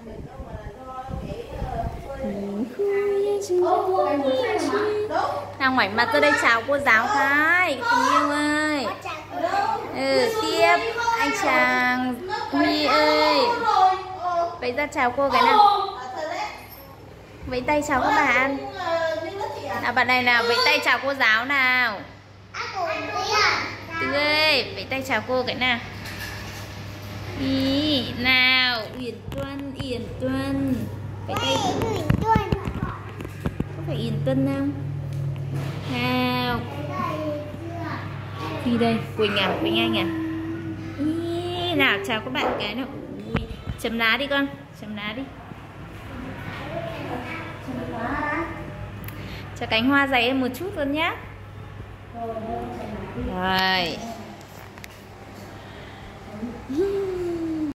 Nào ngoảnh mặt ra đây chào cô giáo Thái tình yêu ơi. Tiếp anh chàng Huy ơi. Vẫy ra chào cô cái nào. Vẫy tay chào các bạn. Nào bạn này nào, vẫy tay chào cô giáo nào. Tư ơi, vẫy tay chào cô cái nào. Ý, nào, Uyển Tuân, Yển Tuân. Vẫy tay. Có phải Yển Tuân không? Nào. Đi đây, Quỳnh à, Quỳnh Anh à. Ý, nào chào các bạn cái nào. Ui, chấm lá đi con, chấm lá đi. Cho cánh hoa dày em một chút luôn nhá. Rồi.